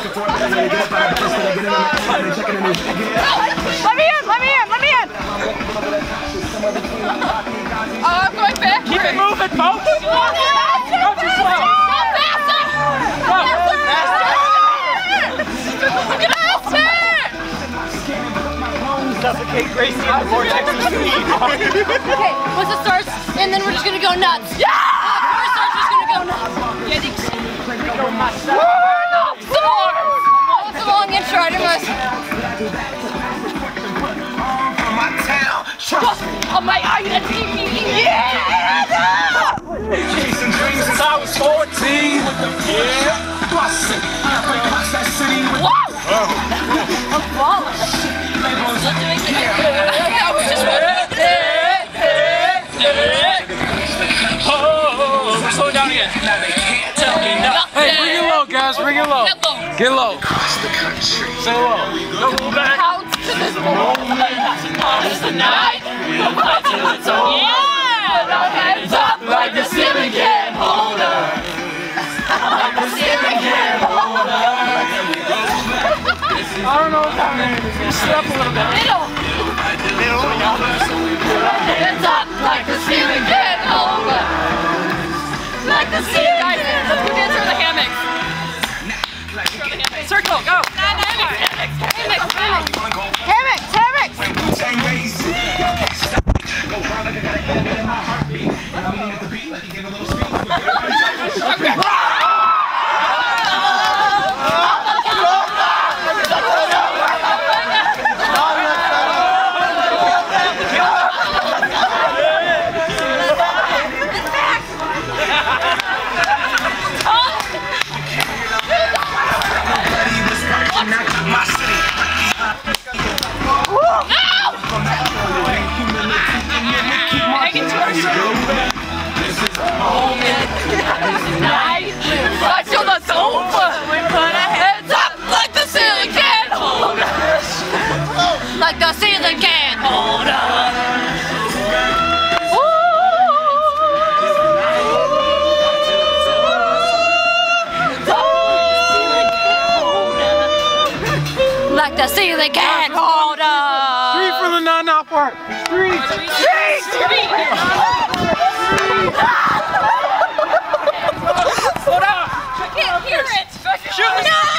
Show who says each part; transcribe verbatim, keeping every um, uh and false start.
Speaker 1: me in, let me in, let me in. Oh, I'm going back.
Speaker 2: Keep it moving, folks. Go too slow.
Speaker 1: Go faster.
Speaker 2: Go.
Speaker 1: Faster. Faster.
Speaker 2: Suffocate Gracie in the vortex of speed.
Speaker 1: Okay, once it starts, and then we're just gonna go nuts. Yeah! Uh, first starts, just gonna go nuts. Yeah, I think so.
Speaker 2: Go nuts.
Speaker 1: Woo! Some more! Oh, it's a long intro, I didn't realize. Oh my, are you the T V? Yeah!
Speaker 2: Chasing dreams since I was fourteen. Yeah.
Speaker 1: Whoa! I'm falling. I was just
Speaker 2: Oh, we're slowing down again. Tell me nothing. Hey, bring it low, guys. Bring it low. Get low. Say low. Go back.
Speaker 1: Out to this moment. It's the night. Yeah! Our heads up like the ceiling can't hold us. Like the ceiling can't hold us.
Speaker 2: I don't know what that means. Just sit up a little bit.
Speaker 1: Middle.
Speaker 2: Middle.
Speaker 1: Heads up like the ceiling can't hold us. Like the ceiling. Guys, let's go dance over the hammocks.
Speaker 2: Circle, go.
Speaker 1: Hammocks, hammocks, hammocks. Hammocks, hammocks. Until the sofa, we put our heads up like the ceiling can't hold us. Like the ceiling can't hold us. Like the ceiling can't hold us.
Speaker 2: Three for the non-op part. Three.
Speaker 1: Three. Three.
Speaker 2: Slow down.
Speaker 1: I can't hear it.
Speaker 2: Shoot.
Speaker 1: No!